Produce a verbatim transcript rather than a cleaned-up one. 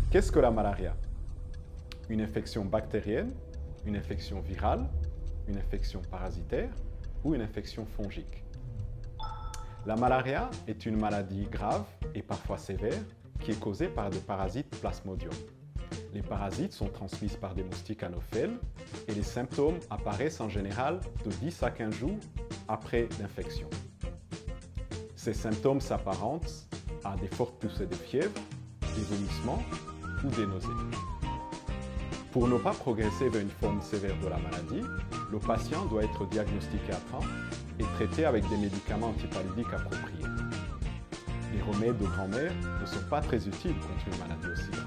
Qu'est-ce que la malaria? Une infection bactérienne, une infection virale, une infection parasitaire ou une infection fongique? La malaria est une maladie grave et parfois sévère qui est causée par des parasites Plasmodium. Les parasites sont transmis par des moustiques anophèles et les symptômes apparaissent en général de dix à quinze jours après l'infection. Ces symptômes s'apparentent à des fortes poussées de fièvre, des vomissements ou des nausées. Pour ne pas progresser vers une forme sévère de la maladie, le patient doit être diagnostiqué à temps et traité avec des médicaments antipaludiques appropriés. Les remèdes de grand-mère ne sont pas très utiles contre une maladie aussi grave.